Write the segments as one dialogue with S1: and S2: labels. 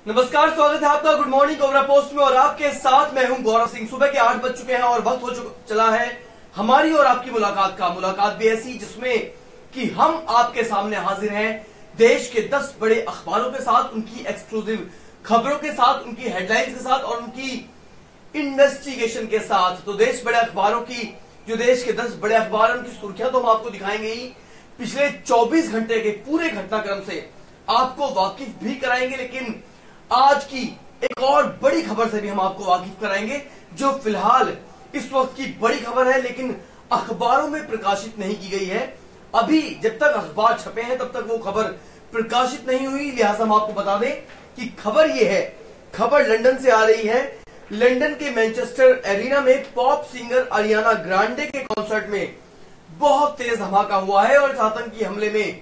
S1: नमस्कार, स्वागत है आपका गुड मॉर्निंग कोबरा पोस्ट में और आपके साथ मैं हूं गौरव सिंह। सुबह के 8 बज चुके हैं और वक्त हो चला है हमारी और आपकी मुलाकात का। मुलाकात भी ऐसी जिसमें कि हम आपके सामने हाजिर हैं देश के 10 बड़े अखबारों के साथ, उनकी एक्सक्लूसिव खबरों के साथ, उनकी हेडलाइंस के साथ और उनकी इन्वेस्टिगेशन के साथ। तो देश बड़े अखबारों की, जो देश के 10 बड़े अखबार हैं, उनकी सुर्खियां तो हम आपको दिखाएंगे ही, पिछले 24 घंटे के पूरे घटनाक्रम से आपको वाकिफ भी कराएंगे, लेकिन आज की एक और बड़ी खबर से भी हम आपको वाकिफ कराएंगे जो फिलहाल इस वक्त की बड़ी खबर है, लेकिन अखबारों में प्रकाशित नहीं की गई है। अभी जब तक अखबार छपे हैं तब तक वो खबर प्रकाशित नहीं हुई, लिहाजा हम आपको बता दें कि खबर ये है। खबर लंदन से आ रही है। लंदन के मैनचेस्टर एरिना में पॉप सिंगर अरियाना ग्रांडे के कॉन्सर्ट में बहुत तेज धमाका हुआ है और इस आतंकी हमले में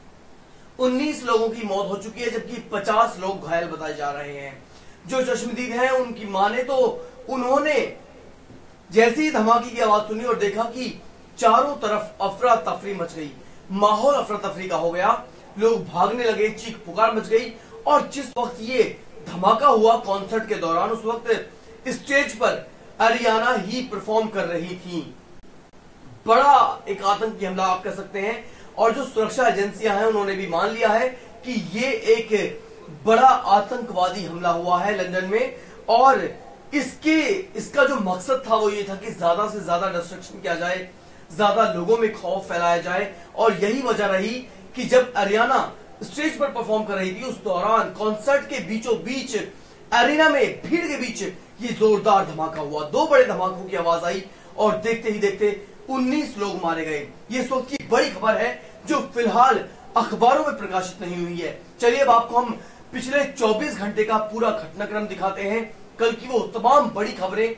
S1: 19 लोगों की मौत हो चुकी है, जबकि 50 लोग घायल बताए जा रहे हैं। जो चश्मदीद हैं उनकी माने तो उन्होंने जैसे ही धमाके की आवाज सुनी और देखा कि चारों तरफ अफरा तफरी मच गई, माहौल अफरा तफरी का हो गया, लोग भागने लगे, चीख पुकार मच गई। और जिस वक्त ये धमाका हुआ कॉन्सर्ट के दौरान, उस वक्त स्टेज पर अरियाना ही परफॉर्म कर रही थी। बड़ा एक आतंकी हमला आप कह सकते हैं और जो सुरक्षा एजेंसियां हैं उन्होंने भी मान लिया है कि ये एक बड़ा आतंकवादी हमला हुआ है लंदन में। और इसका जो मकसद था वो ये था कि ज्यादा से ज्यादा डिस्ट्रक्शन किया जाए, ज्यादा लोगों में खौफ फैलाया जाए। और यही वजह रही कि जब अरियाना स्टेज पर परफॉर्म कर रही थी, उस दौरान कॉन्सर्ट के बीचों बीच एरिना में भीड़ के बीच ये जोरदार धमाका हुआ। 2 बड़े धमाकों की आवाज आई और देखते ही देखते 19 लोग मारे गए। ये इस वक्त की बड़ी खबर है जो फिलहाल अखबारों में प्रकाशित नहीं हुई है। चलिए अब आपको हम पिछले 24 घंटे का पूरा घटनाक्रम दिखाते हैं, कल की वो तमाम बड़ी खबरें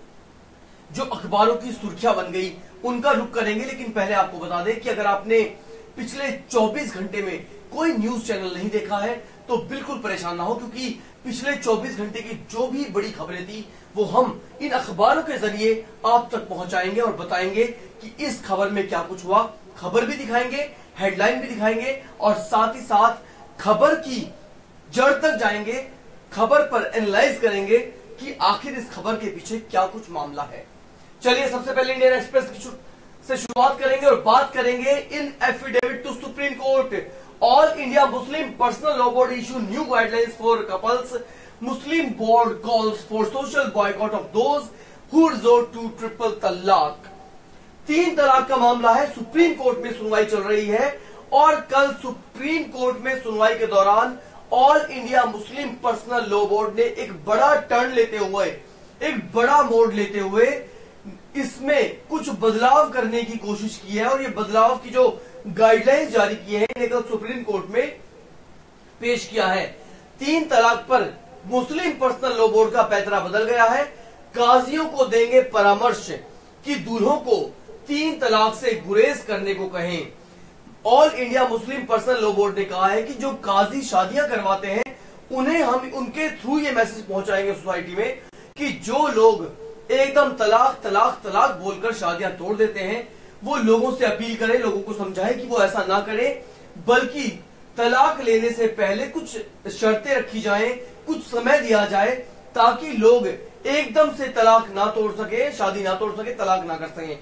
S1: जो अखबारों की सुर्खियां बन गई उनका रुख करेंगे। लेकिन पहले आपको बता दें कि अगर आपने पिछले 24 घंटे में कोई न्यूज चैनल नहीं देखा है तो बिल्कुल परेशान ना हो, क्योंकि पिछले 24 घंटे की जो भी बड़ी खबरें थी वो हम इन अखबारों के जरिए आप तक पहुंचाएंगे और बताएंगे कि इस खबर में क्या कुछ हुआ। खबर भी दिखाएंगे, हेडलाइन भी दिखाएंगे और साथ ही साथ खबर की जड़ तक जाएंगे, खबर पर एनालाइज करेंगे कि आखिर इस खबर के पीछे क्या कुछ मामला है। चलिए सबसे पहले इंडियन एक्सप्रेस से शुरुआत करेंगे और बात करेंगे in affidavit to Supreme Court, All India Muslim Personal Law Board issue new guidelines for couples, Muslim board calls for social boycott of those who resort to triple talaq. 3 तलाक का मामला है, सुप्रीम कोर्ट में सुनवाई चल रही है और कल सुप्रीम कोर्ट में सुनवाई के दौरान All India Muslim Personal Law Board ने एक बड़ा टर्न लेते हुए, एक बड़ा मोड़ लेते हुए इसमें कुछ बदलाव करने की कोशिश की है और ये बदलाव की जो गाइडलाइंस जारी की है इन्हें कल सुप्रीम कोर्ट में पेश किया है। 3 तलाक पर मुस्लिम पर्सनल लॉ बोर्ड का पैतरा बदल गया है। काजियों को देंगे परामर्श कि दूल्हों को 3 तलाक से गुरेज करने को कहें। All India Muslim Personal Law Board ने कहा है कि जो काजी शादियां करवाते हैं उन्हें हम उनके थ्रू ये मैसेज पहुंचाएंगे सोसाइटी में कि जो लोग एकदम तलाक तलाक तलाक बोलकर शादियां तोड़ देते हैं वो लोगों से अपील करें, लोगों को समझाएं कि वो ऐसा ना करें, बल्कि तलाक लेने से पहले कुछ शर्तें रखी जाएं, कुछ समय दिया जाए ताकि लोग एकदम से तलाक ना तोड़ सके, शादी ना तोड़ सके, तलाक ना कर सकें।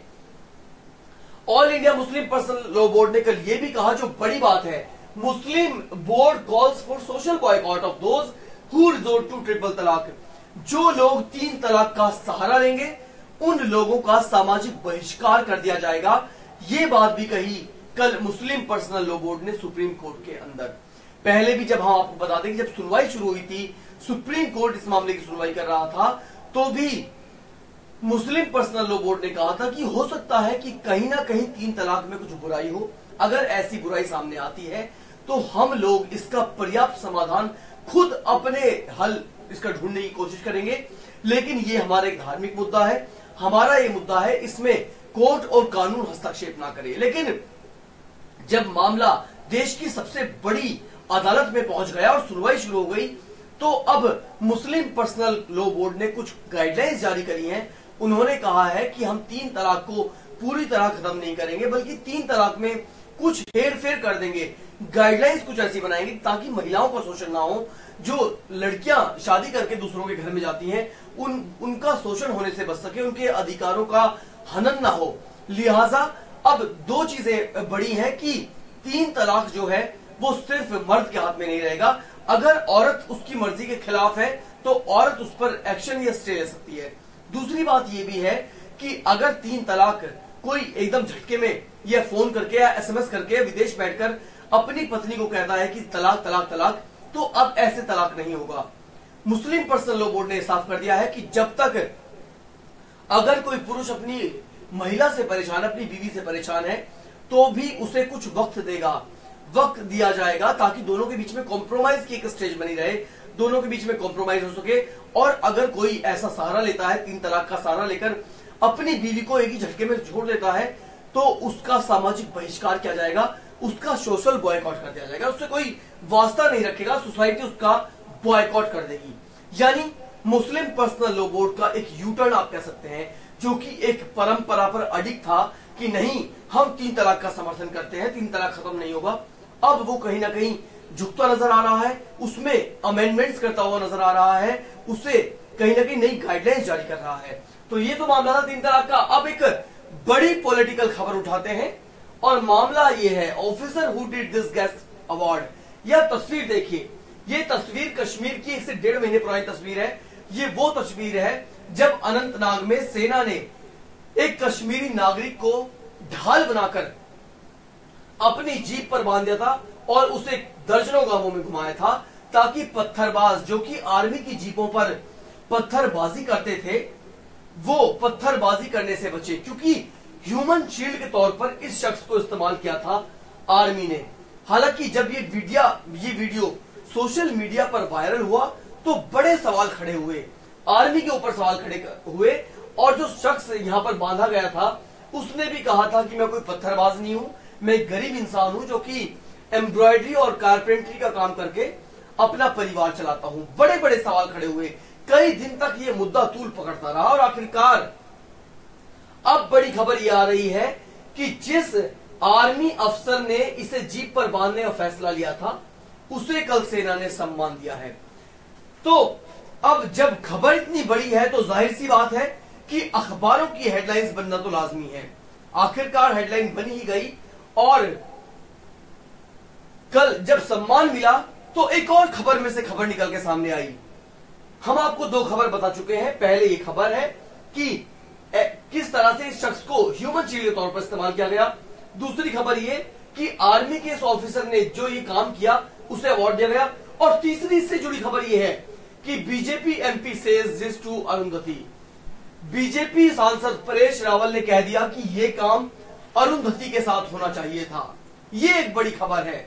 S1: All India Muslim Personal Law Board ने कल ये भी कहा, जो बड़ी बात है, Muslim board calls for social boycott of those who resort to triple talaq. जो लोग 3 तलाक का सहारा लेंगे उन लोगों का सामाजिक बहिष्कार कर दिया जाएगा। ये बात भी कही कल मुस्लिम पर्सनल लॉ बोर्ड ने सुप्रीम कोर्ट के अंदर। पहले भी जब हम आपको बता दें कि जब सुनवाई शुरू हुई थी, सुप्रीम कोर्ट इस मामले की सुनवाई कर रहा था, तो भी मुस्लिम पर्सनल लॉ बोर्ड ने कहा था कि हो सकता है कि कहीं ना कहीं 3 तलाक में कुछ बुराई हो। अगर ऐसी बुराई सामने आती है तो हम लोग इसका पर्याप्त समाधान खुद अपने हल इसका ढूंढने की कोशिश करेंगे। लेकिन ये हमारा एक धार्मिक मुद्दा है, हमारा ये मुद्दा है, इसमें कोर्ट और कानून हस्तक्षेप ना करे। लेकिन जब मामला देश की सबसे बड़ी अदालत में पहुंच गया और सुनवाई शुरू हो गई, तो अब मुस्लिम पर्सनल लॉ बोर्ड ने कुछ गाइडलाइंस जारी करी हैं। उन्होंने कहा है कि हम 3 तलाक को पूरी तरह खत्म नहीं करेंगे, बल्कि 3 तलाक में कुछ हेर फेर कर देंगे, गाइडलाइंस कुछ ऐसी बनाएंगे ताकि महिलाओं का शोषण ना हो। जो लड़कियां शादी करके दूसरों के घर में जाती हैं उनका शोषण होने से बच सके, उनके अधिकारों का हनन ना हो। लिहाजा अब दो चीजें बड़ी हैं कि 3 तलाक जो है वो सिर्फ मर्द के हाथ में नहीं रहेगा। अगर औरत उसकी मर्जी के खिलाफ है तो औरत उस पर एक्शन या स्टे ले सकती है। दूसरी बात यह भी है कि अगर 3 तलाक कोई एकदम झटके में या फोन करके या एसएमएस करके या विदेश बैठकर अपनी पत्नी को कहता है कि तलाक तलाक तलाक, तो अब ऐसे तलाक नहीं होगा। मुस्लिम पर्सनल लॉ बोर्ड ने साफ कर दिया है कि जब तक अगर कोई पुरुष अपनी महिला से परेशान, अपनी बीवी से परेशान है, तो भी उसे कुछ वक्त दिया जाएगा ताकि दोनों के बीच में कॉम्प्रोमाइज की एक स्टेज बनी रहे, दोनों के बीच में कॉम्प्रोमाइज हो सके। और अगर कोई ऐसा सहारा लेता है, 3 तलाक का सहारा लेकर अपनी बीवी को एक ही झटके में छोड़ देता है, तो उसका सामाजिक बहिष्कार किया जाएगा, उसका सोशल बॉयकॉट कर दिया जाएगा, उससे कोई वास्ता नहीं रखेगा, सोसाइटी उसका बॉयकॉट कर देगी। यानी मुस्लिम पर्सनल लॉ बोर्ड का एक यू टर्न आप कह सकते हैं, जो कि एक परंपरा पर अडिग था कि नहीं हम 3 तलाक का समर्थन करते हैं, 3 तलाक खत्म नहीं होगा। अब वो कहीं ना कहीं झुकता नजर आ रहा है, उसमें अमेंडमेंट्स करता हुआ नजर आ रहा है, उसे कहीं ना कहीं नई गाइडलाइंस जारी कर रहा है। तो ये तो मामला था 3 तलाक का। अब एक बड़ी पॉलिटिकल खबर उठाते हैं और मामला ये है officer who did this guest award. यह तस्वीर देखिए, ये तस्वीर कश्मीर की 1 से 1.5 महीने पुरानी तस्वीर है। ये वो तस्वीर है जब अनंतनाग में सेना ने एक कश्मीरी नागरिक को ढाल बनाकर अपनी जीप पर बांध दिया था और उसे दर्जनों गांवों में घुमाया था ताकि पत्थरबाज जो कि आर्मी की जीपों पर पत्थरबाजी करते थे वो पत्थरबाजी करने से बचे, क्योंकि ह्यूमन शील्ड के तौर पर इस शख्स को इस्तेमाल किया था आर्मी ने। हालांकि जब ये वीडियो सोशल मीडिया पर वायरल हुआ तो बड़े सवाल खड़े हुए, आर्मी के ऊपर सवाल खड़े हुए। और जो शख्स यहां पर बांधा गया था उसने भी कहा था कि मैं कोई पत्थरबाज नहीं हूं, मैं एक गरीब इंसान हूं जो कि एम्ब्रॉयडरी और कारपेंटरी का काम करके अपना परिवार चलाता हूं। बड़े बड़े सवाल खड़े हुए, कई दिन तक ये मुद्दा तूल पकड़ता रहा और आखिरकार अब बड़ी खबर ये आ रही है कि जिस आर्मी अफसर ने इसे जीप पर बांधने का फैसला लिया था उसे कल सेना ने सम्मान दिया है। तो अब जब खबर इतनी बड़ी है तो जाहिर सी बात है कि अखबारों की हेडलाइंस बनना तो लाजमी है। आखिरकार हेडलाइन बनी ही गई और कल जब सम्मान मिला तो एक और खबर में से खबर निकल के सामने आई। हम आपको 2 खबर बता चुके हैं। पहले ये खबर है कि किस तरह से इस शख्स को ह्यूमन शील्ड के तौर पर इस्तेमाल किया गया। दूसरी खबर ये कि आर्मी के इस ऑफिसर ने जो ये काम किया उसे अवार्ड दिया गया। और तीसरी इससे जुड़ी खबर ये है कि BJP MP says this to Arundhati. BJP सांसद परेश रावल ने कह दिया कि ये काम अरुंधति के साथ होना चाहिए था। ये एक बड़ी खबर है।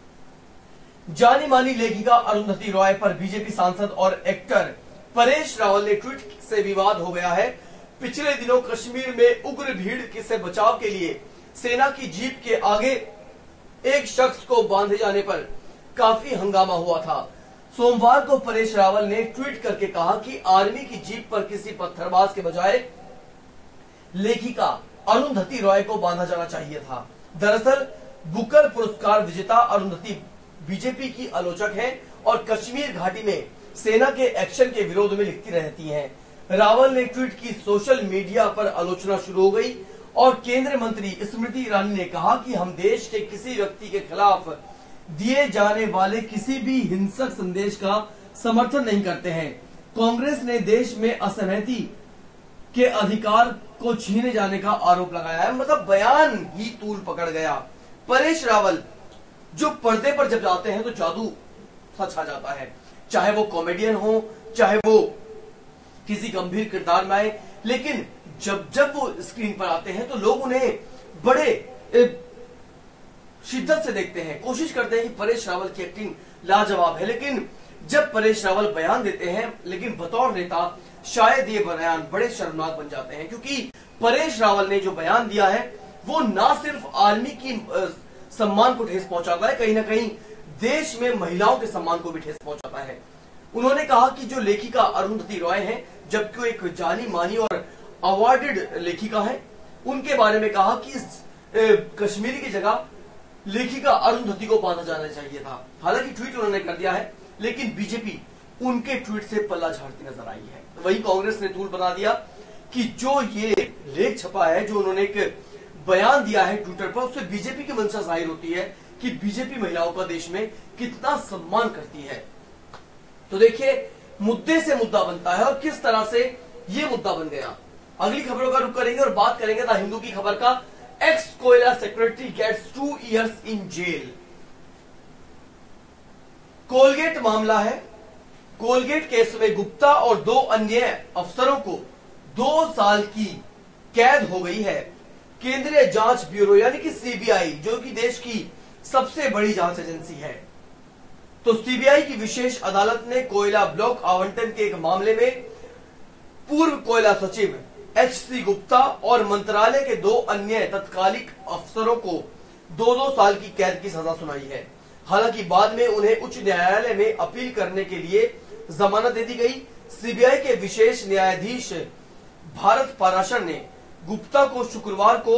S1: जानी मानी लेखिका अरुंधति रॉय पर बीजेपी सांसद और एक्टर परेश रावल ने ट्वीट से विवाद हो गया है। पिछले दिनों कश्मीर में उग्र भीड़ से बचाव के लिए सेना की जीप के आगे एक शख्स को बांधे जाने पर काफी हंगामा हुआ था। सोमवार को परेश रावल ने ट्वीट करके कहा कि आर्मी की जीप पर किसी पत्थरबाज के बजाय लेखिका अरुंधति रॉय को बांधा जाना चाहिए था। दरअसल बुकर पुरस्कार विजेता अरुंधति बीजेपी की आलोचक हैं और कश्मीर घाटी में सेना के एक्शन के विरोध में लिखती रहती हैं। रावल ने ट्वीट की, सोशल मीडिया पर आलोचना शुरू हो गई और केंद्रीय मंत्री स्मृति ईरानी ने कहा कि हम देश के किसी व्यक्ति के खिलाफ दिए जाने वाले किसी भी हिंसक संदेश का समर्थन नहीं करते हैं। कांग्रेस ने देश में असहमति के अधिकार को छीने जाने का आरोप लगाया है। मतलब बयान ही तूल पकड़ गया। परेश रावल जो पर्दे पर जब जाते हैं तो जादू सच आ जाता है, चाहे वो कॉमेडियन हो, चाहे वो किसी गंभीर किरदार में आए, लेकिन जब वो स्क्रीन पर आते हैं तो लोग उन्हें बड़े शिद्दत से देखते हैं, कोशिश करते हैं कि परेश रावल की एक्टिंग लाजवाब है। लेकिन जब परेश रावल बयान देते हैं, लेकिन बतौर नेता शायद ये बयान बड़े शर्मनाक बन जाते हैं, क्योंकि परेश रावल ने जो बयान दिया है वो ना सिर्फ आर्मी की सम्मान को ठेस पहुंचाता है, कहीं ना कहीं देश में महिलाओं के सम्मान को भी ठेस पहुंचाता है। उन्होंने कहा कि जो लेखिका अरुंधति रॉय हैं, जबकि वो एक जानी मानी और अवार्डेड लेखिका है, उनके बारे में कहा कि कश्मीरी की जगह लेखिका अरुंधति को बांधा जाना चाहिए था। हालांकि ट्वीट उन्होंने कर दिया है, लेकिन बीजेपी उनके ट्वीट से पल्ला झाड़ती नजर आई है। वही कांग्रेस ने तूल बना दिया कि जो ये लेख छपा है, जो उन्होंने एक बयान दिया है ट्विटर पर, उससे बीजेपी की मंशा जाहिर होती है कि बीजेपी महिलाओं का देश में कितना सम्मान करती है। तो देखिए, मुद्दे से मुद्दा बनता है और किस तरह से ये मुद्दा बन गया। अगली खबरों का रुख करेंगे और बात करेंगे द हिंदू की खबर का। एक्स कोयला secretary gets 2 years in jail. Coalgate मामला है। कोलगेट केस में गुप्ता और 2 अन्य अफसरों को 2 साल की कैद हो गई है। केंद्रीय जांच ब्यूरो यानी कि सीबीआई, जो कि देश की सबसे बड़ी जांच एजेंसी है, तो सीबीआई की विशेष अदालत ने कोयला ब्लॉक आवंटन के एक मामले में पूर्व कोयला सचिव एचसी गुप्ता और मंत्रालय के 2 अन्य तत्कालिक अफसरों को 2-2 साल की कैद की सजा सुनाई है। हालांकि बाद में उन्हें उच्च न्यायालय में अपील करने के लिए जमानत दे दी गई। सीबीआई के विशेष न्यायाधीश भारत पाराशर ने गुप्ता को शुक्रवार को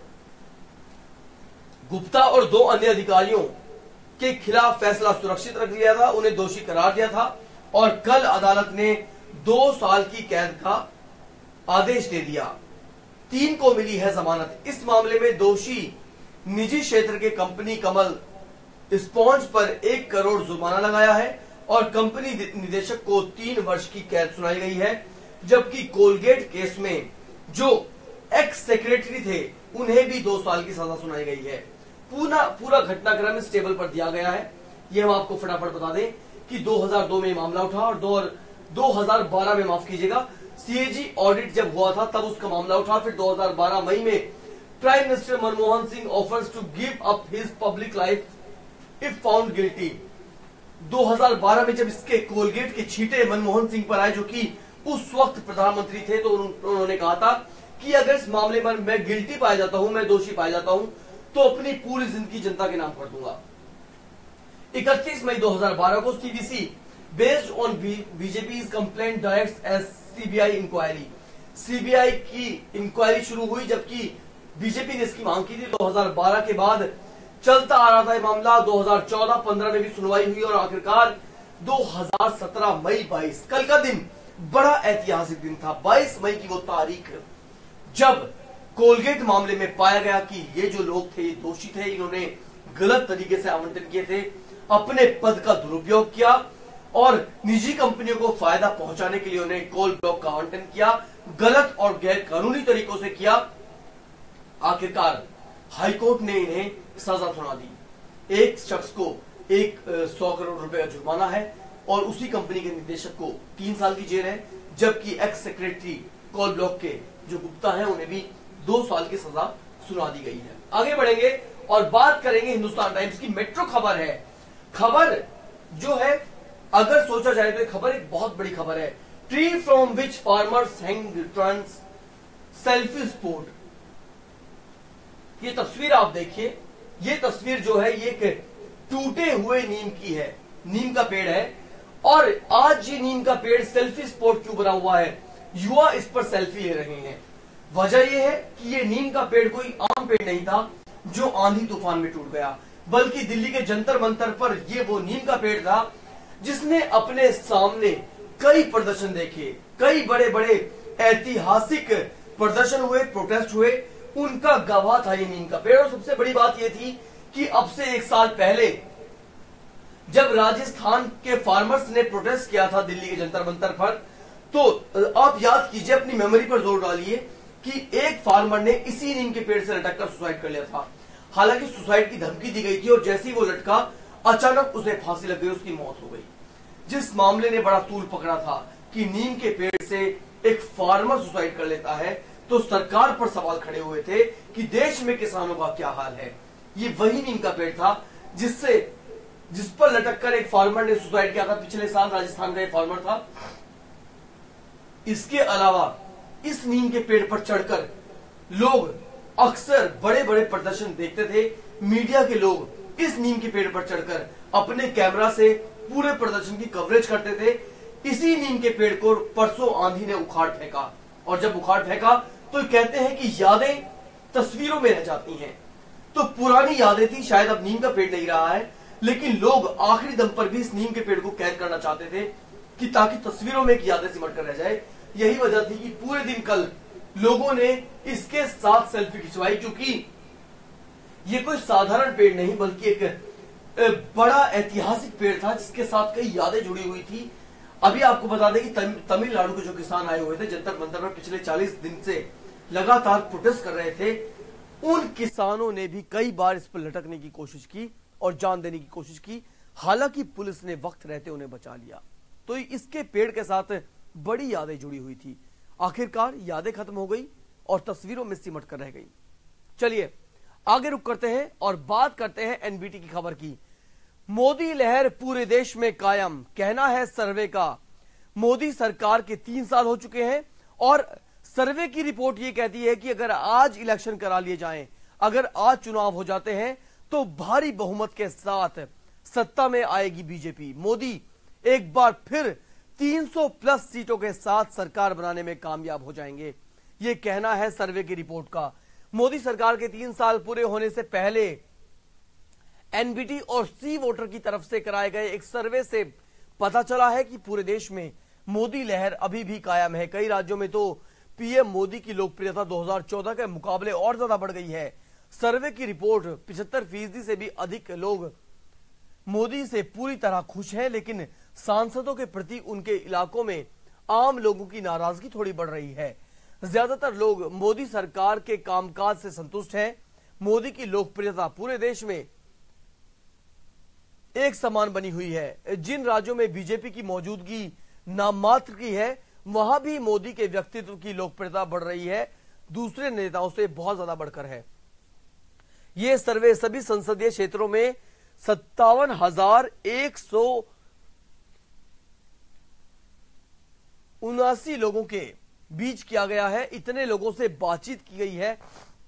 S1: गुप्ता और 2 अन्य अधिकारियों के खिलाफ फैसला सुरक्षित रख लिया था, उन्हें दोषी करार दिया था और कल अदालत ने 2 साल की कैद का आदेश दे दिया। 3 को मिली है जमानत। इस मामले में दोषी निजी क्षेत्र के कंपनी कमल स्पॉन्ज पर 1 करोड़ जुर्माना लगाया है और कंपनी निदेशक को 3 वर्ष की कैद सुनाई गई है, जबकि कोलगेट केस में जो एक्स सेक्रेटरी थे उन्हें भी 2 साल की सजा सुनाई गई है। पूरा घटनाक्रम इस टेबल पर दिया गया है। ये हम आपको फटाफट बता दें कि 2002 में मामला उठा और 2012 में, माफ कीजिएगा, सीएजी ऑडिट जब हुआ था तब उसका मामला उठा। फिर 2012 मई में prime minister Manmohan Singh offers to give up his public life if found guilty. 2012 में जब इसके कोलगेट के छींटे मनमोहन सिंह पर आए, जो कि उस वक्त प्रधानमंत्री थे, तो उन्होंने कहा था कि अगर इस मामले में मैं गिल्टी पाया जाता हूं, मैं दोषी पाया जाता हूं, तो अपनी पूरी जिंदगी जनता के नाम कर दूंगा। 31 मई 2012 को CBC based on BJP complaint directs as CBI inquiry. CBI की इंक्वायरी शुरू हुई, जबकि बीजेपी ने इसकी मांग की थी। 2012 के बाद चलता आ रहा था ये मामला। 2014-15 में भी सुनवाई हुई और आखिरकार 2017 मई 22, कल का दिन बड़ा ऐतिहासिक दिन था। 22 मई की वो तारीख जब कोलगेट मामले में पाया गया कि ये जो लोग थे ये दोषी थे, इन्होंने गलत तरीके से आवंटन किए थे, अपने पद का दुरुपयोग किया और निजी कंपनियों को फायदा पहुंचाने के लिए उन्हें कोल ब्लॉक का आवंटन किया, गलत और गैर कानूनी तरीकों से किया। आखिरकार हाईकोर्ट ने इन्हें सजा सुना दी। एक शख्स को 100 करोड़ रुपए का जुर्माना है और उसी कंपनी के निदेशक को 3 साल की जेल है, जबकि एक्स सेक्रेटरी कोल ब्लॉक के जो गुप्ता हैं उन्हें भी 2 साल की सजा सुना दी गई है। आगे बढ़ेंगे और बात करेंगे हिंदुस्तान टाइम्स की। मेट्रो खबर है। खबर जो है, अगर सोचा जाए तो खबर एक बहुत बड़ी खबर है। Tree from which farmers hang returns selfie spot. ये तस्वीर आप देखिए। ये तस्वीर जो है ये एक टूटे हुए नीम की है। नीम का पेड़ है और आज ये नीम का पेड़ सेल्फी स्पॉट क्यों बना हुआ है? युवा इस पर सेल्फी ले रहे हैं। वजह यह है कि ये नीम का पेड़ कोई आम पेड़ नहीं था जो आंधी तूफान में टूट गया, बल्कि दिल्ली के जंतर मंतर पर ये वो नीम का पेड़ था जिसने अपने सामने कई प्रदर्शन देखे, कई बड़े बड़े ऐतिहासिक प्रदर्शन हुए, प्रोटेस्ट हुए, उनका गवाह था ये नीम का पेड़। और सबसे बड़ी बात यह थी कि अब से 1 साल पहले जब राजस्थान के फार्मर्स ने प्रोटेस्ट किया था दिल्ली के जंतर मंतर पर, तो आप याद कीजिए, अपनी मेमोरी पर जोर डालिए कि एक फार्मर ने इसी नीम के पेड़ से लटक कर सुसाइड कर लिया था। हालांकि सुसाइड की धमकी दी गई थी और जैसे ही वो लटका अचानक उसे फांसी लग गई, उसकी मौत हो गई। जिस मामले ने बड़ा तूल पकड़ा था कि नीम के पेड़ से एक फार्मर सुसाइड कर लेता है, तो सरकार पर सवाल खड़े हुए थे कि देश में किसानों का क्या हाल है। ये वही नीम का पेड़ था जिस पर लटक कर एक फार्मर ने सुसाइड किया था। पिछले साल राजस्थान का एक फार्मर था। इसके अलावा इस नीम के पेड़ पर चढ़कर लोग अक्सर बड़े बड़े प्रदर्शन देखते थे। मीडिया के लोग इस नीम के पेड़ पर चढ़कर अपने कैमरा से पूरे प्रदर्शन की कवरेज करते थे। इसी नीम के पेड़ को परसों आंधी ने उखाड़ फेंका और जब उखाड़ फेंका तो कहते हैं कि यादें तस्वीरों में रह जाती हैं। तो पुरानी यादें थी, शायद अब नीम का पेड़ नहीं रहा है, लेकिन लोग आखिरी दम पर भी इस नीम के पेड़ को कैद करना चाहते थे कि ताकि तस्वीरों में एक यादें सिमट कर रह जाए। यही वजह थी कि पूरे दिन कल लोगों ने इसके साथ सेल्फी खिंचवाई, क्योंकि ये कोई साधारण पेड़ नहीं बल्कि एक बड़ा ऐतिहासिक पेड़ था जिसके साथ कई यादें जुड़ी हुई थी। अभी आपको बता दें कि तमिलनाडु के जो किसान आए हुए थे जंतर मंतर पर पिछले 40 दिन से लगातार प्रोटेस्ट कर रहे थे, उन किसानों ने भी कई बार इस पर लटकने की कोशिश की और जान देने की कोशिश की। हालांकि पुलिस ने वक्त रहते उन्हें बचा लिया। तो इसके पेड़ के साथ बड़ी यादें जुड़ी हुई थी। आखिरकार यादें खत्म हो गई और तस्वीरों में सिमट कर रह गई। चलिए आगे रुक करते हैं और बात करते हैं एनबीटी की खबर की। मोदी लहर पूरे देश में कायम, कहना है सर्वे का। मोदी सरकार के 3 साल हो चुके हैं और सर्वे की रिपोर्ट यह कहती है कि अगर आज इलेक्शन करा लिए जाएं, अगर आज चुनाव हो जाते हैं तो भारी बहुमत के साथ सत्ता में आएगी बीजेपी। मोदी एक बार फिर 300 प्लस सीटों के साथ सरकार बनाने में कामयाब हो जाएंगे, यह कहना है सर्वे की रिपोर्ट का। मोदी सरकार के 3 साल पूरे होने से पहले एनबीटी और सी वोटर की तरफ से कराए गए एक सर्वे से पता चला है कि पूरे देश में मोदी लहर अभी भी कायम है। कई राज्यों में तो पीएम मोदी की लोकप्रियता 2014 के मुकाबले और ज्यादा बढ़ गई है। सर्वे की रिपोर्ट 75% से भी अधिक लोग मोदी से पूरी तरह खुश हैं, लेकिन सांसदों के प्रति उनके इलाकों में आम लोगों की नाराजगी थोड़ी बढ़ रही है। ज्यादातर लोग मोदी सरकार के कामकाज से संतुष्ट हैं। मोदी की लोकप्रियता पूरे देश में एक समान बनी हुई है। जिन राज्यों में बीजेपी की मौजूदगी नाममात्र की है, वहां भी मोदी के व्यक्तित्व की लोकप्रियता बढ़ रही है, दूसरे नेताओं से बहुत ज्यादा बढ़कर है। यह सर्वे सभी संसदीय क्षेत्रों में 57,179 लोगों के बीच किया गया है। इतने लोगों से बातचीत की गई है,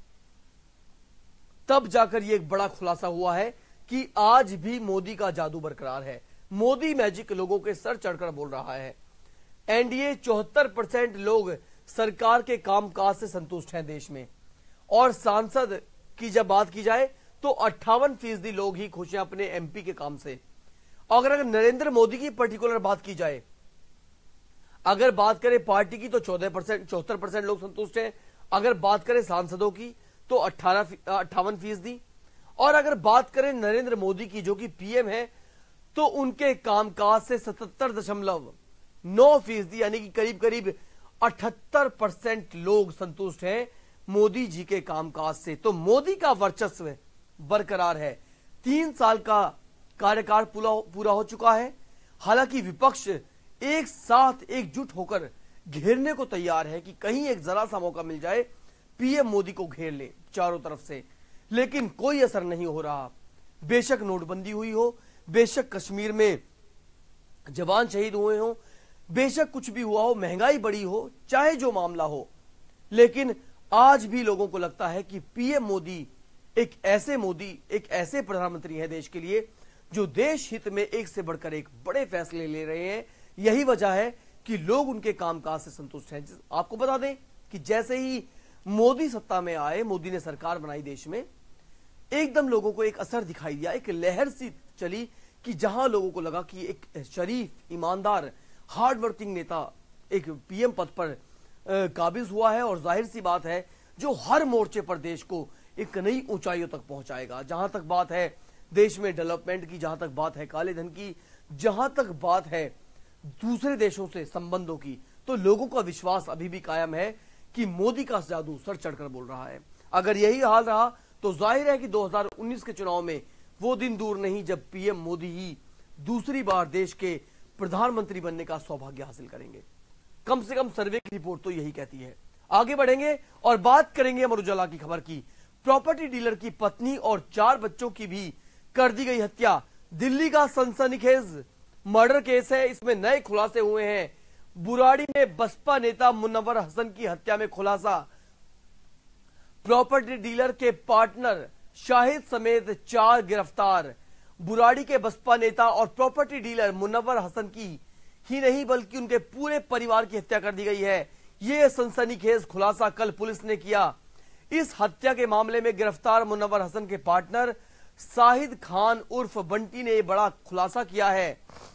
S1: तब जाकर यह एक बड़ा खुलासा हुआ है कि आज भी मोदी का जादू बरकरार है। मोदी मैजिक लोगों के सर चढ़कर बोल रहा है। एनडीए 74% लोग सरकार के कामकाज से संतुष्ट हैं देश में, और सांसद की जब बात की जाए तो 58% लोग ही खुश हैं अपने एमपी के काम से। अगर नरेंद्र मोदी की पर्टिकुलर बात की जाए, अगर बात करें पार्टी की तो 74% लोग संतुष्ट हैं। अगर बात करें सांसदों की तो 58%, और अगर बात करें नरेंद्र मोदी की जो कि पीएम है, तो उनके कामकाज से 77.9% यानी कि करीब करीब 78% लोग संतुष्ट हैं मोदी जी के कामकाज से। तो मोदी का वर्चस्व बरकरार है। 3 साल का कार्यकाल पूरा हो चुका है। हालांकि विपक्ष एक साथ एकजुट होकर घेरने को तैयार है कि कहीं एक जरा सा मौका मिल जाए, पीएम मोदी को घेर ले चारों तरफ से, लेकिन कोई असर नहीं हो रहा। बेशक नोटबंदी हुई हो, बेशक कश्मीर में जवान शहीद हुए हो, बेशक कुछ भी हुआ हो, महंगाई बढ़ी हो, चाहे जो मामला हो, लेकिन आज भी लोगों को लगता है कि पीएम मोदी एक ऐसे प्रधानमंत्री है देश के लिए जो देश हित में एक से बढ़कर एक बड़े फैसले ले रहे हैं। यही वजह है कि लोग उनके कामकाज से संतुष्ट हैं। आपको बता दें कि जैसे ही मोदी सत्ता में आए, मोदी ने सरकार बनाई देश में, एकदम लोगों को एक असर दिखाई दिया, एक लहर सी चली कि जहां लोगों को लगा कि एक शरीफ, ईमानदार, हार्डवर्किंग नेता एक पीएम पद पर काबिज हुआ है, और जाहिर सी बात है जो हर मोर्चे पर देश को एक नई ऊंचाइयों तक पहुंचाएगा। जहां तक बात है देश में डेवलपमेंट की, जहां तक बात है काले धन की, जहां तक बात है दूसरे देशों से संबंधों की, तो लोगों का विश्वास अभी भी कायम है कि मोदी का जादू सर चढ़कर बोल रहा है। अगर यही हाल रहा तो जाहिर है कि 2019 के चुनाव में वो दिन दूर नहीं जब पीएम मोदी ही दूसरी बार देश के प्रधानमंत्री बनने का सौभाग्य हासिल करेंगे। कम से कम सर्वे की रिपोर्ट तो यही कहती है। आगे बढ़ेंगे और बात करेंगे अमर उजाला की खबर की। प्रॉपर्टी डीलर की पत्नी और 4 बच्चों की भी कर दी गई हत्या। दिल्ली का सनसनीखेज मर्डर केस है, इसमें नए खुलासे हुए हैं। बुराड़ी में बसपा नेता मुनव्वर हसन की हत्या में खुलासा। प्रॉपर्टी डीलर के पार्टनर शाहिद समेत 4 गिरफ्तार। बुराड़ी के बसपा नेता और प्रॉपर्टी डीलर मुनव्वर हसन की ही नहीं बल्कि उनके पूरे परिवार की हत्या कर दी गई है। यह सनसनीखेज खुलासा कल पुलिस ने किया। इस हत्या के मामले में गिरफ्तार मुनव्वर हसन के पार्टनर शाहिद खान उर्फ बंटी ने बड़ा खुलासा किया है।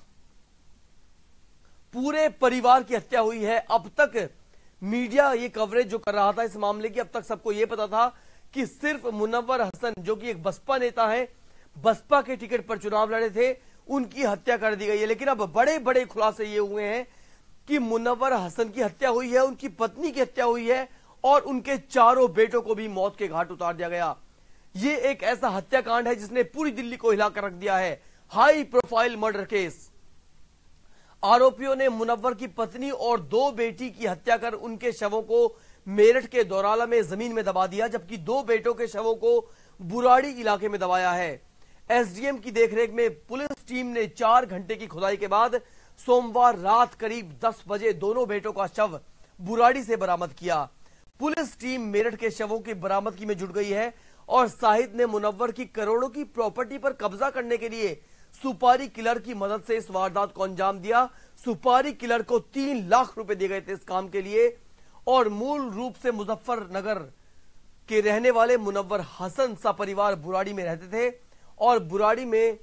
S1: पूरे परिवार की हत्या हुई है। अब तक मीडिया ये कवरेज जो कर रहा था इस मामले की, अब तक सबको ये पता था कि सिर्फ मुनव्वर हसन जो कि एक बसपा नेता है, बसपा के टिकट पर चुनाव लड़े थे, उनकी हत्या कर दी गई है। लेकिन अब बड़े बड़े खुलासे ये हुए हैं कि मुनव्वर हसन की हत्या हुई है, उनकी पत्नी की हत्या हुई है और उनके चारों बेटों को भी मौत के घाट उतार दिया गया। ये एक ऐसा हत्याकांड है जिसने पूरी दिल्ली को हिलाकर रख दिया है। High profile murder case. आरोपियों ने मुनव्वर की पत्नी और 2 बेटी की हत्या कर उनके शवों को मेरठ के दौराला में जमीन में दबा दिया, जबकि 2 बेटों के शवों को बुराड़ी इलाके में दबाया है। एसडीएम की देखरेख में पुलिस टीम ने 4 घंटे की खुदाई के बाद सोमवार रात करीब 10 बजे दोनों बेटों का शव बुराड़ी से बरामद किया। पुलिस टीम मेरठ के शवों की बरामदगी में जुट गई है और शाहिद ने मुनव्वर की करोड़ों की प्रॉपर्टी पर कब्जा करने के लिए सुपारी किलर की मदद से इस वारदात को अंजाम दिया। सुपारी किलर को 3 लाख रुपए दिए गए थे इस काम के लिए और मूल रूप से मुजफ्फरनगर के रहने वाले मुनव्वर हसन सपरिवार बुराड़ी में रहते थे और बुराड़ी में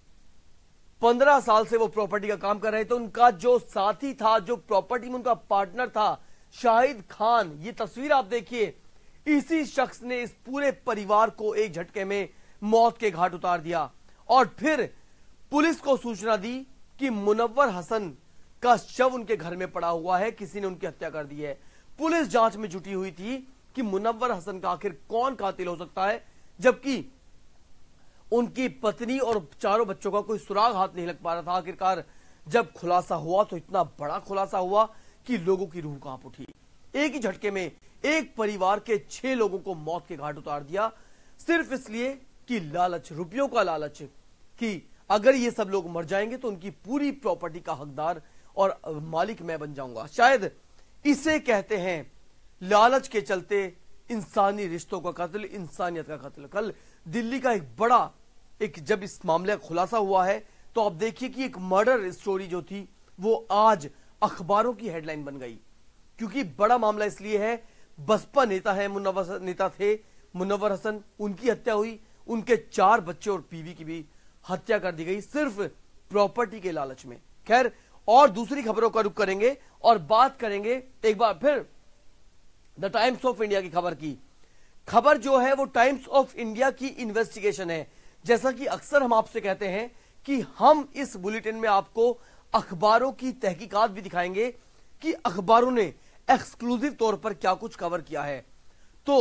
S1: 15 साल से वो प्रॉपर्टी का काम कर रहे थे। उनका जो साथी था, जो प्रॉपर्टी में उनका पार्टनर था, शाहिद खान, ये तस्वीर आप देखिए, इसी शख्स ने इस पूरे परिवार को एक झटके में मौत के घाट उतार दिया और फिर पुलिस को सूचना दी कि मुनव्वर हसन का शव उनके घर में पड़ा हुआ है, किसी ने उनकी हत्या कर दी है। पुलिस जांच में जुटी हुई थी कि मुनव्वर हसन का आखिर कौन कातिल हो सकता है, जबकि उनकी पत्नी और चारों बच्चों का कोई सुराग हाथ नहीं लग पा रहा था। आखिरकार जब खुलासा हुआ तो इतना बड़ा खुलासा हुआ कि लोगों की रूह कांप उठी। एक ही झटके में एक परिवार के 6 लोगों को मौत के घाट उतार दिया, सिर्फ इसलिए कि लालच, रुपयों का लालच, कि अगर ये सब लोग मर जाएंगे तो उनकी पूरी प्रॉपर्टी का हकदार और मालिक मैं बन जाऊंगा। शायद इसे कहते हैं लालच के चलते इंसानी रिश्तों का कत्ल, इंसानियत का कत्ल। कल दिल्ली का एक बड़ा जब इस मामले का खुलासा हुआ है तो आप देखिए कि एक मर्डर स्टोरी जो थी वो आज अखबारों की हेडलाइन बन गई, क्योंकि बड़ा मामला इसलिए है, बसपा नेता है, नेता थे मुनव्वर हसन, उनकी हत्या हुई, उनके 4 बच्चे और बीवी की भी हत्या कर दी गई सिर्फ प्रॉपर्टी के लालच में। खैर, और दूसरी खबरों का रुख करेंगे और बात करेंगे एक बार फिर द टाइम्स ऑफ इंडिया की खबर की। खबर जो है वो टाइम्स ऑफ इंडिया की इन्वेस्टिगेशन है। जैसा कि अक्सर हम आपसे कहते हैं कि हम इस बुलेटिन में आपको अखबारों की तहकीकात भी दिखाएंगे कि अखबारों ने एक्सक्लूसिव तौर पर क्या कुछ कवर किया है। तो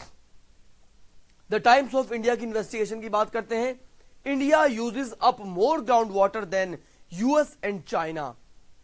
S1: द टाइम्स ऑफ इंडिया की इन्वेस्टिगेशन की बात करते हैं। India uses up more ground water than US and China.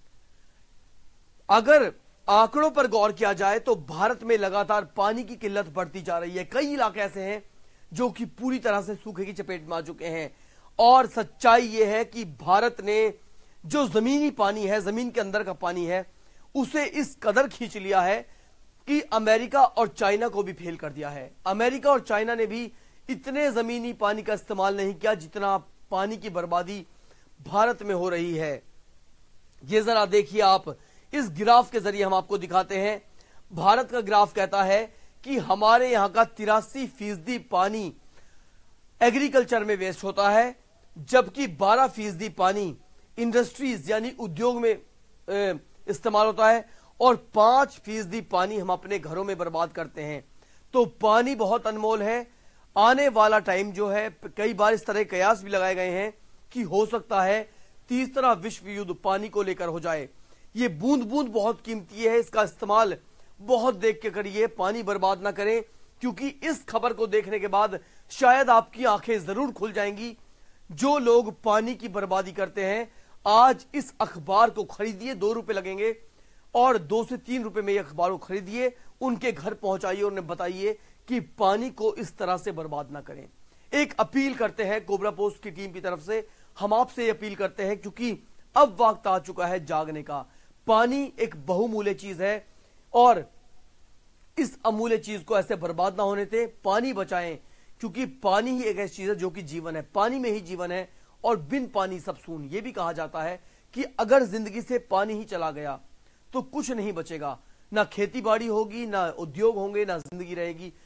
S1: अगर आंकड़ों पर गौर किया जाए तो भारत में लगातार पानी की किल्लत बढ़ती जा रही है। कई इलाके ऐसे हैं जो कि पूरी तरह से सूखे की चपेट में आ चुके हैं और सच्चाई यह है कि भारत ने जो जमीनी पानी है, जमीन के अंदर का पानी है, उसे इस कदर खींच लिया है कि अमेरिका और चाइना को भी फेल कर दिया है। अमेरिका और चाइना ने भी इतने जमीनी पानी का इस्तेमाल नहीं किया जितना पानी की बर्बादी भारत में हो रही है। ये जरा देखिए आप, इस ग्राफ के जरिए हम आपको दिखाते हैं। भारत का ग्राफ कहता है कि हमारे यहां का 83% पानी एग्रीकल्चर में वेस्ट होता है, जबकि 12% पानी इंडस्ट्रीज यानी उद्योग में इस्तेमाल होता है और 5% पानी हम अपने घरों में बर्बाद करते हैं। तो पानी बहुत अनमोल है। आने वाला टाइम जो है, कई बार इस तरह कयास भी लगाए गए हैं कि हो सकता है तीसरा विश्व युद्ध पानी को लेकर हो जाए। ये बूंद बूंद बहुत कीमती है, इसका इस्तेमाल बहुत देख के करिए, पानी बर्बाद ना करें, क्योंकि इस खबर को देखने के बाद शायद आपकी आंखें जरूर खुल जाएंगी। जो लोग पानी की बर्बादी करते हैं, आज इस अखबार को खरीदिए, 2 रुपए लगेंगे और 2 से 3 रुपए में ये अखबार को खरीदिए, उनके घर पहुंचाइए और उन्हें बताइए कि पानी को इस तरह से बर्बाद ना करें। एक अपील करते हैं कोबरा पोस्ट की टीम की तरफ से, हम आपसे अपील करते हैं क्योंकि अब वक्त आ चुका है जागने का। पानी एक बहुमूल्य चीज है और इस अमूल्य चीज को ऐसे बर्बाद ना होने दें। पानी बचाएं, क्योंकि पानी ही एक ऐसी चीज है जो कि जीवन है, पानी में ही जीवन है और बिन पानी सब सून। यह भी कहा जाता है कि अगर जिंदगी से पानी ही चला गया तो कुछ नहीं बचेगा, ना खेती बाड़ी होगी, ना उद्योग होंगे, ना जिंदगी रहेगी।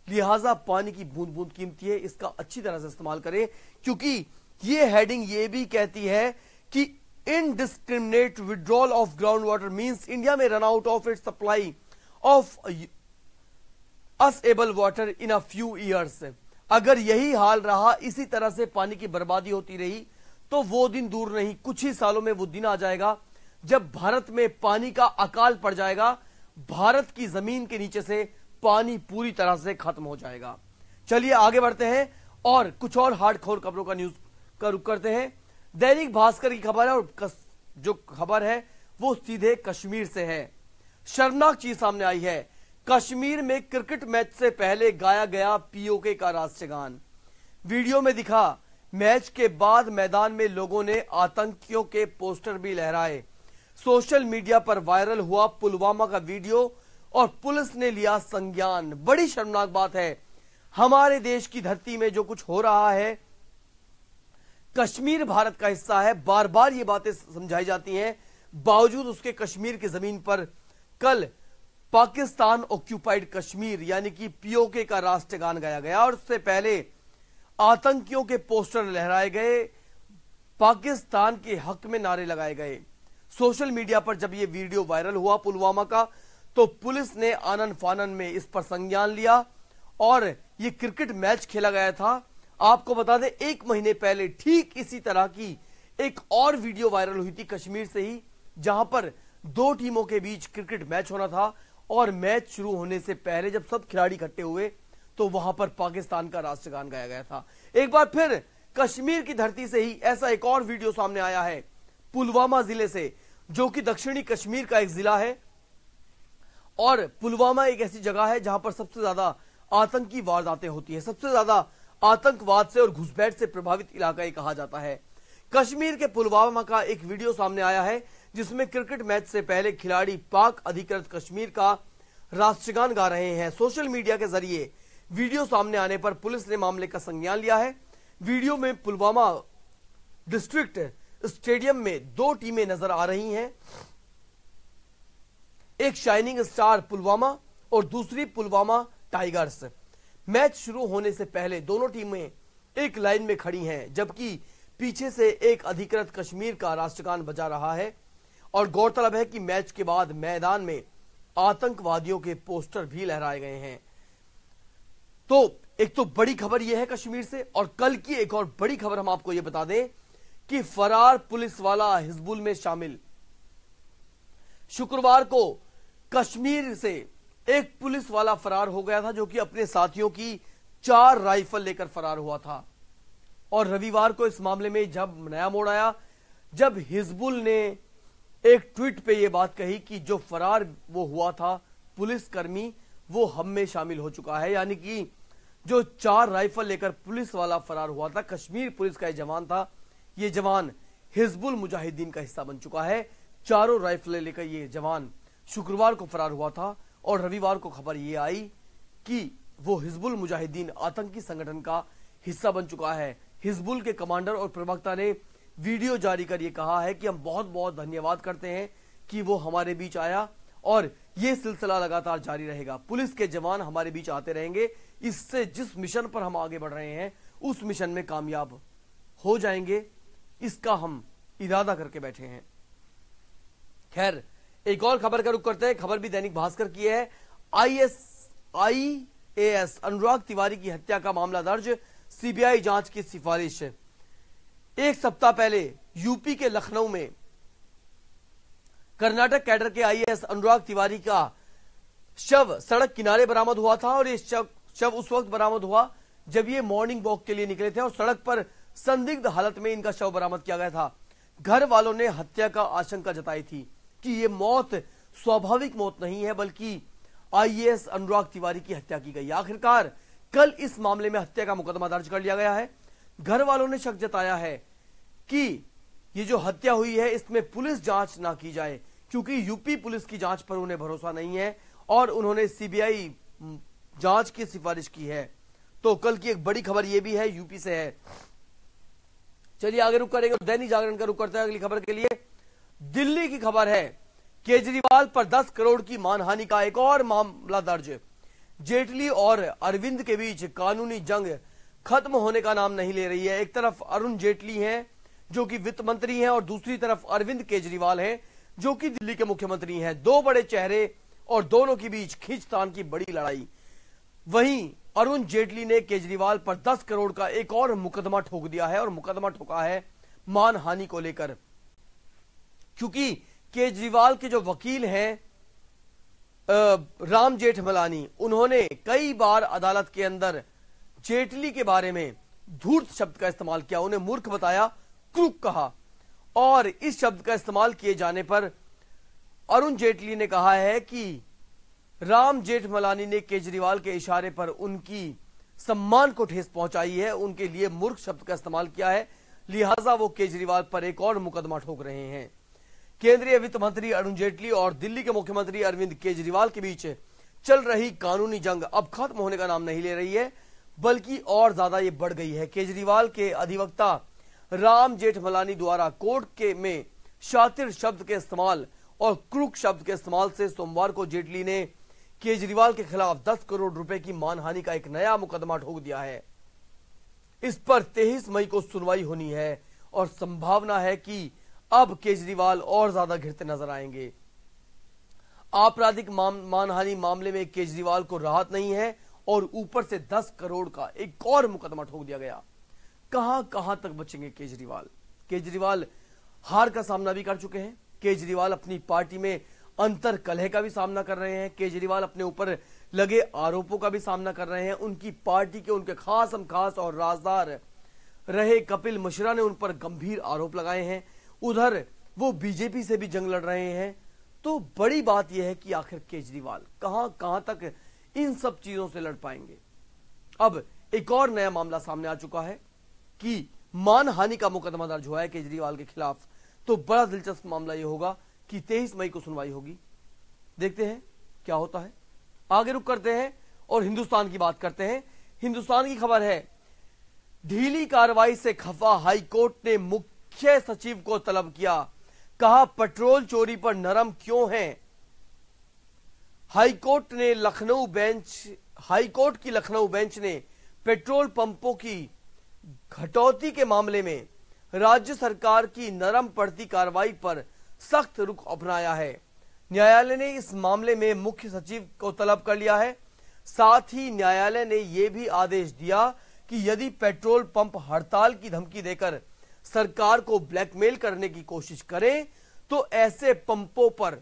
S1: लिहाजा पानी की बूंद बूंद कीमती है, इसका अच्छी तरह से इस्तेमाल करें, क्योंकि ये हेडिंग ये भी कहती है कि indiscriminate withdrawal of ground water means India में run out of its supply of usable water in a few years. अगर यही हाल रहा, इसी तरह से पानी की बर्बादी होती रही, तो वो दिन दूर नहीं, कुछ ही सालों में वो दिन आ जाएगा जब भारत में पानी का अकाल पड़ जाएगा, भारत की जमीन के नीचे से पानी पूरी तरह से खत्म हो जाएगा। चलिए आगे बढ़ते हैं और कुछ और हार्डकोर खबरों का न्यूज का रुख करते हैं। दैनिक भास्कर की खबर है और जो खबर है वो सीधे कश्मीर से है। शर्मनाक चीज सामने आई है, कश्मीर में क्रिकेट मैच से पहले गाया गया पीओके का राष्ट्रगान। वीडियो में दिखा, मैच के बाद मैदान में लोगों ने आतंकियों के पोस्टर भी लहराए। सोशल मीडिया पर वायरल हुआ पुलवामा का वीडियो और पुलिस ने लिया संज्ञान। बड़ी शर्मनाक बात है, हमारे देश की धरती में जो कुछ हो रहा है, कश्मीर भारत का हिस्सा है, बार बार ये बातें समझाई जाती हैं, बावजूद उसके कश्मीर की जमीन पर कल पाकिस्तान ऑक्यूपाइड कश्मीर यानी कि पीओके का राष्ट्रगान गाया गया और उससे पहले आतंकियों के पोस्टर लहराए गए, पाकिस्तान के हक में नारे लगाए गए। सोशल मीडिया पर जब यह वीडियो वायरल हुआ पुलवामा का, तो पुलिस ने आनन फानन में इस पर संज्ञान लिया और यह क्रिकेट मैच खेला गया था। आपको बता दें, 1 महीने पहले ठीक इसी तरह की एक और वीडियो वायरल हुई थी कश्मीर से ही, जहां पर 2 टीमों के बीच क्रिकेट मैच होना था और मैच शुरू होने से पहले जब सब खिलाड़ी इकट्ठे हुए तो वहां पर पाकिस्तान का राष्ट्रगान गाया गया था। एक बार फिर कश्मीर की धरती से ही ऐसा एक और वीडियो सामने आया है पुलवामा जिले से, जो कि दक्षिणी कश्मीर का एक जिला है और पुलवामा एक ऐसी जगह है जहां पर सबसे ज्यादा आतंकी वारदातें होती है, सबसे ज्यादा आतंकवाद से और घुसपैठ से प्रभावित इलाका ये कहा जाता है। कश्मीर के पुलवामा का एक वीडियो सामने आया है जिसमें क्रिकेट मैच से पहले खिलाड़ी पाक अधिकृत कश्मीर का राष्ट्रगान गा रहे हैं। सोशल मीडिया के जरिए वीडियो सामने आने पर पुलिस ने मामले का संज्ञान लिया है। वीडियो में पुलवामा डिस्ट्रिक्ट स्टेडियम में 2 टीमें नजर आ रही हैं, एक शाइनिंग स्टार पुलवामा और दूसरी पुलवामा टाइगर्स। मैच शुरू होने से पहले दोनों टीमें एक लाइन में खड़ी हैं, जबकि पीछे से एक अधिकृत कश्मीर का राष्ट्रगान बजा रहा है और गौरतलब है कि मैच के बाद मैदान में आतंकवादियों के पोस्टर भी लहराए गए हैं। तो एक तो बड़ी खबर यह है कश्मीर से, और कल की एक और बड़ी खबर हम आपको यह बता दें कि फरार पुलिस वाला हिजबुल में शामिल। शुक्रवार को कश्मीर से एक पुलिस वाला फरार हो गया था, जो कि अपने साथियों की 4 राइफल लेकर फरार हुआ था। और रविवार को इस मामले में जब नया मोड़ आया, जब हिजबुल ने एक ट्वीट पे यह बात कही कि जो फरार वो हुआ था पुलिसकर्मी, वो हम में शामिल हो चुका है। यानी कि जो 4 राइफल लेकर पुलिस वाला फरार हुआ था, कश्मीर पुलिस का जवान था, ये जवान हिजबुल मुजाहिदीन का हिस्सा बन चुका है। 4 राइफलें लेकर ये जवान शुक्रवार को फरार हुआ था और रविवार को खबर ये आई कि वो हिजबुल मुजाहिदीन आतंकी संगठन का हिस्सा बन चुका है। हिजबुल के कमांडर और प्रवक्ता ने वीडियो जारी कर ये कहा है कि हम बहुत बहुत धन्यवाद करते हैं कि वो हमारे बीच आया और ये सिलसिला लगातार जारी रहेगा। पुलिस के जवान हमारे बीच आते रहेंगे, इससे जिस मिशन पर हम आगे बढ़ रहे हैं उस मिशन में कामयाब हो जाएंगे, इसका हम इरादा करके बैठे हैं। खैर, एक और खबर का रुख करते हैं। खबर भी दैनिक भास्कर की है। आईएएस अनुराग तिवारी की हत्या का मामला दर्ज, सीबीआई जांच की सिफारिश। एक सप्ताह पहले यूपी के लखनऊ में कर्नाटक कैडर के आईएएस अनुराग तिवारी का शव सड़क किनारे बरामद हुआ था और ये शव उस वक्त बरामद हुआ जब ये मॉर्निंग वॉक के लिए निकले थे और सड़क पर संदिग्ध हालत में इनका शव बरामद किया गया था। घर वालों ने हत्या का आशंका जताई थी कि यह मौत स्वाभाविक मौत नहीं है, बल्कि आईएएस अनुराग तिवारी की हत्या की गई। आखिरकार कल इस मामले में हत्या का मुकदमा दर्ज कर लिया गया है। घर वालों ने शक जताया है कि ये जो हत्या हुई है इसमें पुलिस जांच ना की जाए, क्योंकि यूपी पुलिस की जांच पर उन्हें भरोसा नहीं है और उन्होंने सीबीआई जांच की सिफारिश की है। तो कल की एक बड़ी खबर यह भी है, यूपी से है। चलिए आगे रुक करेंगे, दैनिक जागरण का रुक करते हैं अगली खबर के लिए। दिल्ली की खबर है, केजरीवाल पर 10 करोड़ की मानहानि का एक और मामला दर्ज। जेटली और अरविंद के बीच कानूनी जंग खत्म होने का नाम नहीं ले रही है। एक तरफ अरुण जेटली हैं जो कि वित्त मंत्री हैं और दूसरी तरफ अरविंद केजरीवाल हैं जो कि दिल्ली के मुख्यमंत्री हैं। दो बड़े चेहरे और दोनों के बीच खींचतान की बड़ी लड़ाई। वहीं अरुण जेटली ने केजरीवाल पर 10 करोड़ का एक और मुकदमा ठोक दिया है और मुकदमा ठोका है मानहानि को लेकर, क्योंकि केजरीवाल के जो वकील हैं राम जेठमलानी, उन्होंने कई बार अदालत के अंदर जेटली के बारे में धूर्त शब्द का इस्तेमाल किया, उन्हें मूर्ख बताया, क्रूक कहा। और इस शब्द का इस्तेमाल किए जाने पर अरुण जेटली ने कहा है कि राम जेठमलानी ने केजरीवाल के इशारे पर उनकी सम्मान को ठेस पहुंचाई है, उनके लिए मूर्ख शब्द का इस्तेमाल किया है, लिहाजा वो केजरीवाल पर एक और मुकदमा ठोक रहे हैं। केंद्रीय वित्त मंत्री अरुण जेटली और दिल्ली के मुख्यमंत्री अरविंद केजरीवाल के बीच चल रही कानूनी जंग अब खत्म होने का नाम नहीं ले रही है, बल्कि और ज्यादा ये बढ़ गई है। केजरीवाल के अधिवक्ता राम जेठमलानी द्वारा कोर्ट के में शातिर शब्द के इस्तेमाल और क्रूक शब्द के इस्तेमाल से सोमवार को जेटली ने केजरीवाल के खिलाफ 10 करोड़ रुपए की मानहानि का एक नया मुकदमा ठोक दिया है। इस पर 23 मई को सुनवाई होनी है और संभावना है कि अब केजरीवाल और ज्यादा घिरते नजर आएंगे। आपराधिक मानहानि मामले में केजरीवाल को राहत नहीं है और ऊपर से 10 करोड़ का एक और मुकदमा ठोक दिया गया। कहां तक बचेंगे केजरीवाल? केजरीवाल हार का सामना भी कर चुके हैं। केजरीवाल अपनी पार्टी में अंतर कलह का भी सामना कर रहे हैं। केजरीवाल अपने ऊपर लगे आरोपों का भी सामना कर रहे हैं। उनकी पार्टी के उनके खास और राजदार रहे कपिल मिश्रा ने उन पर गंभीर आरोप लगाए हैं। उधर वो बीजेपी से भी जंग लड़ रहे हैं। तो बड़ी बात यह है कि आखिर केजरीवाल कहां तक इन सब चीजों से लड़ पाएंगे। अब एक और नया मामला सामने आ चुका है कि मानहानि का मुकदमा दर्ज हुआ है केजरीवाल के खिलाफ। तो बड़ा दिलचस्प मामला यह होगा कि 23 मई को सुनवाई होगी। देखते हैं क्या होता है। आगे रुक करते हैं और हिंदुस्तान की बात करते हैं। हिंदुस्तान की खबर है, ढीली कार्रवाई से खफा हाईकोर्ट ने मुख्य सचिव को तलब किया, कहा पेट्रोल चोरी पर नरम क्यों हैं। हाईकोर्ट की लखनऊ बेंच ने पेट्रोल पंपों की घटौती के मामले में राज्य सरकार की नरम पड़ती कार्रवाई पर सख्त रुख अपनाया है। न्यायालय ने इस मामले में मुख्य सचिव को तलब कर लिया है। साथ ही न्यायालय ने यह भी आदेश दिया कि यदि पेट्रोल पंप हड़ताल की धमकी देकर सरकार को ब्लैकमेल करने की कोशिश करें तो ऐसे पंपों पर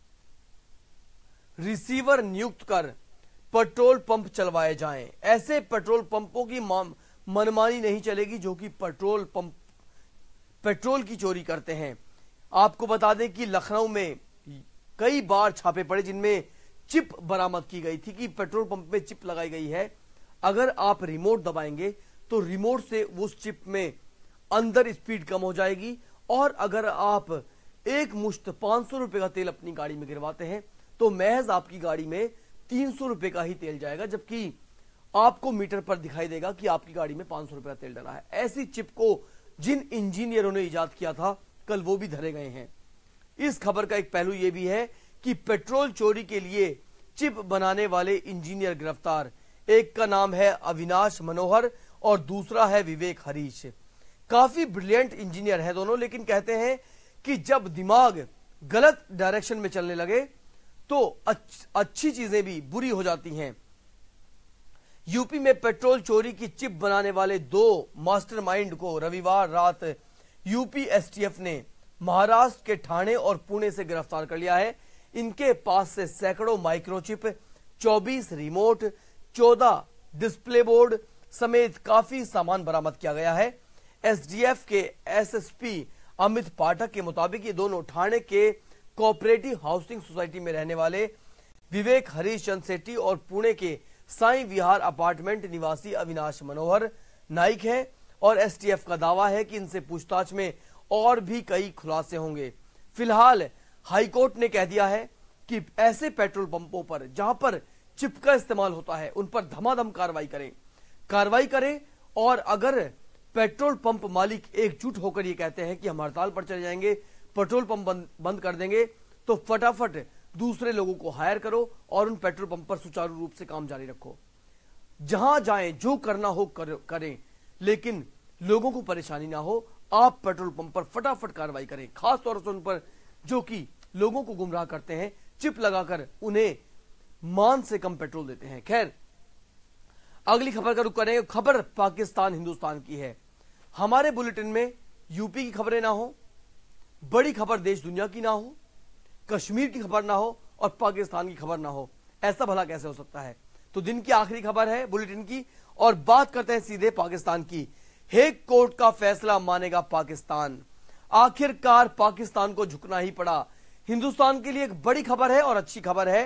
S1: रिसीवर नियुक्त कर पेट्रोल पंप चलवाए जाएं। ऐसे पेट्रोल पंपों की मनमानी नहीं चलेगी जो कि पेट्रोल की चोरी करते हैं। आपको बता दें कि लखनऊ में कई बार छापे पड़े जिनमें चिप बरामद की गई थी कि पेट्रोल पंप में चिप लगाई गई है। अगर आप रिमोट दबाएंगे तो रिमोट से उस चिप में अंदर स्पीड कम हो जाएगी और अगर आप एक मुश्त 500 रुपए का तेल अपनी गाड़ी में गिरवाते हैं तो महज आपकी गाड़ी में 300 रुपए का ही तेल जाएगा, जबकि आपको मीटर पर दिखाई देगा कि आपकी गाड़ी में 500 रुपए का तेल डला है। ऐसी चिप को जिन इंजीनियरों ने इजाद किया था कल वो भी धरे गए हैं। इस खबर का एक पहलू यह भी है कि पेट्रोल चोरी के लिए चिप बनाने वाले इंजीनियर गिरफ्तार। एक का नाम है अविनाश मनोहर और दूसरा है विवेक हरीश। काफी ब्रिलियंट इंजीनियर है दोनों, लेकिन कहते हैं कि जब दिमाग गलत डायरेक्शन में चलने लगे तो अच्छी चीजें भी बुरी हो जाती हैं। यूपी में पेट्रोल चोरी की चिप बनाने वाले 2 मास्टरमाइंड को रविवार रात यूपी एसटीएफ ने महाराष्ट्र के ठाणे और पुणे से गिरफ्तार कर लिया है। इनके पास से सैकड़ों माइक्रोचिप, 24 रिमोट, 14 डिस्प्ले बोर्ड समेत काफी सामान बरामद किया गया है। एसडीएफ के एसएसपी अमित पाठक के मुताबिक ये दोनों ठाणे के कोऑपरेटिव हाउसिंग सोसाइटी में रहने वाले विवेक हरीश चंद्र सेट्टी और पुणे के साई विहार अपार्टमेंट निवासी अविनाश मनोहर नाइक है और एसटीएफ का दावा है कि इनसे पूछताछ में और भी कई खुलासे होंगे। फिलहाल हाईकोर्ट ने कह दिया है कि ऐसे पेट्रोल पंपों पर जहां पर चिप का इस्तेमाल होता है उन पर धमाधम कार्रवाई करें और अगर पेट्रोल पंप मालिक एकजुट होकर ये कहते हैं कि हम हड़ताल पर चले जाएंगे, पेट्रोल पंप बंद कर देंगे, तो फटाफट दूसरे लोगों को हायर करो और उन पेट्रोल पंप पर सुचारू रूप से काम जारी रखो। जहां जाएं, जो करना हो करें, लेकिन लोगों को परेशानी ना हो। आप पेट्रोल पंप पर फटाफट कार्रवाई करें, खास तौर से उन पर जो कि लोगों को गुमराह करते हैं, चिप लगाकर उन्हें मान से कम पेट्रोल देते हैं। खैर, अगली खबर का रुख करें। खबर पाकिस्तान हिंदुस्तान की है। हमारे बुलेटिन में यूपी की खबरें ना हो, बड़ी खबर देश दुनिया की ना हो, कश्मीर की खबर ना हो और पाकिस्तान की खबर ना हो। ऐसा भला कैसे हो सकता है? तो दिन की आखिरी खबर है बुलेटिन की और बात करते हैं सीधे पाकिस्तान की। हेग कोर्ट का फैसला मानेगा पाकिस्तान। आखिरकार पाकिस्तान को झुकना ही पड़ा। हिंदुस्तान के लिए एक बड़ी खबर है और अच्छी खबर है।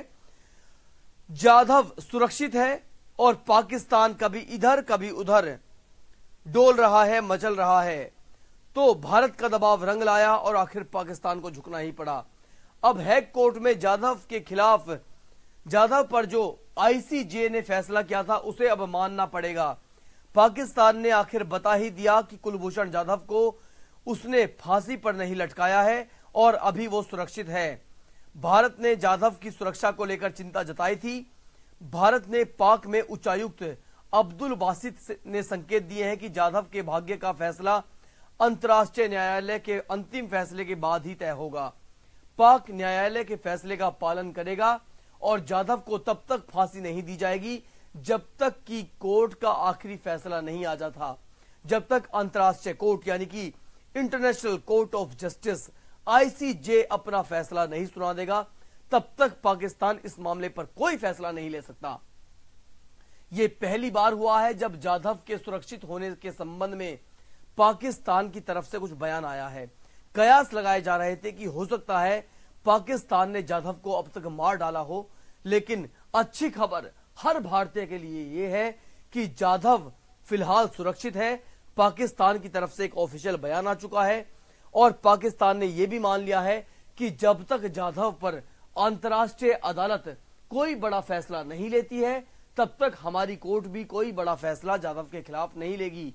S1: जाधव सुरक्षित है और पाकिस्तान कभी इधर कभी उधर डोल रहा है, मचल रहा है। तो भारत का दबाव रंग लाया और आखिर पाकिस्तान को झुकना ही पड़ा। अब हेग कोर्ट में जाधव के खिलाफ, जाधव पर जो आईसीजे ने फैसला किया था उसे अब मानना पड़ेगा। पाकिस्तान ने आखिर बता ही दिया कि कुलभूषण जाधव को उसने फांसी पर नहीं लटकाया है और अभी वो सुरक्षित है। भारत ने जाधव की सुरक्षा को लेकर चिंता जताई थी। भारत ने पाक में उच्चायुक्त अब्दुल बासित ने संकेत दिए हैं कि जाधव के भाग्य का फैसला अंतर्राष्ट्रीय न्यायालय के अंतिम फैसले के बाद ही तय होगा। पाक न्यायालय के फैसले का पालन करेगा और जाधव को तब तक फांसी नहीं दी जाएगी जब तक कि कोर्ट का आखिरी फैसला नहीं आ जाता। जब तक अंतर्राष्ट्रीय कोर्ट यानी कि International Court of Justice ICJ अपना फैसला नहीं सुना देगा, तब तक पाकिस्तान इस मामले पर कोई फैसला नहीं ले सकता। यह पहली बार हुआ है जब जाधव के सुरक्षित होने के संबंध में पाकिस्तान की तरफ से कुछ बयान आया है। कयास लगाए जा रहे थे कि हो सकता है पाकिस्तान ने जाधव को अब तक मार डाला हो, लेकिन अच्छी खबर हर भारतीय के लिए यह है कि जाधव फिलहाल सुरक्षित है। पाकिस्तान की तरफ से एक ऑफिशियल बयान आ चुका है और पाकिस्तान ने यह भी मान लिया है कि जब तक जाधव पर अंतर्राष्ट्रीय अदालत कोई बड़ा फैसला नहीं लेती है, तब तक हमारी कोर्ट भी कोई बड़ा फैसला जाधव के खिलाफ नहीं लेगी।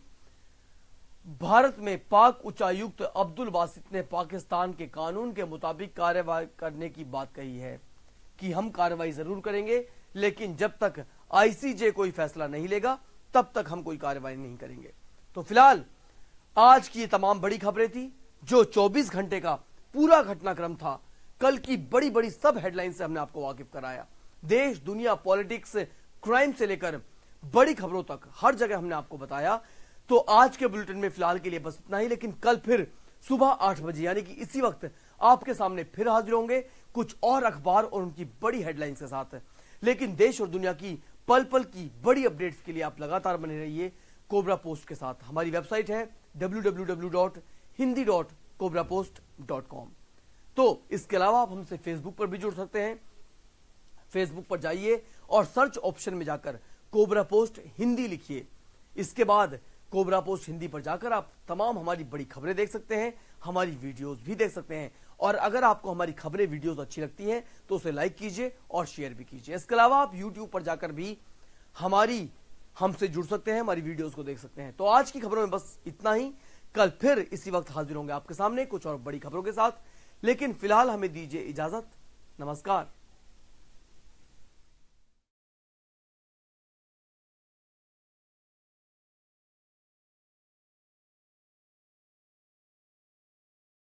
S1: भारत में पाक उच्चायुक्त अब्दुल बासित ने पाकिस्तान के कानून के मुताबिक कार्रवाई करने की बात कही है कि हम कार्रवाई जरूर करेंगे, लेकिन जब तक आईसीजे कोई फैसला नहीं लेगा तब तक हम कोई कार्रवाई नहीं करेंगे। तो फिलहाल आज की ये तमाम बड़ी खबरें थी जो 24 घंटे का पूरा घटनाक्रम था। कल की बड़ी बड़ी सब हेडलाइन से हमने आपको वाकिफ कराया। देश, दुनिया, पॉलिटिक्स, क्राइम से लेकर बड़ी खबरों तक हर जगह हमने आपको बताया। तो आज के बुलेटिन में फिलहाल के लिए बस इतना ही, लेकिन कल फिर सुबह 8 बजे यानी कि इसी वक्त आपके सामने फिर हाजिर होंगे कुछ और अखबार और उनकी बड़ी हेडलाइंस के साथ। लेकिन देश और दुनिया की पल पल की बड़ी अपडेट्स के लिए आप लगातार बने रहिए कोबरा पोस्ट के साथ। हमारी वेबसाइट है www.hindi.cobrapost.com। तो इसके अलावा आप हमसे फेसबुक पर भी जुड़ सकते हैं। फेसबुक पर जाइए और सर्च ऑप्शन में जाकर कोबरा पोस्ट हिंदी लिखिए। इसके बाद कोबरा पोस्ट हिंदी पर जाकर आप तमाम हमारी बड़ी खबरें देख सकते हैं, हमारी वीडियोस भी देख सकते हैं। और अगर आपको हमारी खबरें, वीडियोस अच्छी लगती हैं तो उसे लाइक कीजिए और शेयर भी कीजिए। इसके अलावा आप यूट्यूब पर जाकर भी हमसे जुड़ सकते हैं, हमारी वीडियोस को देख सकते हैं। तो आज की खबरों में बस इतना ही। कल फिर इसी वक्त हाजिर होंगे आपके सामने कुछ और बड़ी खबरों के साथ, लेकिन फिलहाल हमें दीजिए इजाजत। नमस्कार।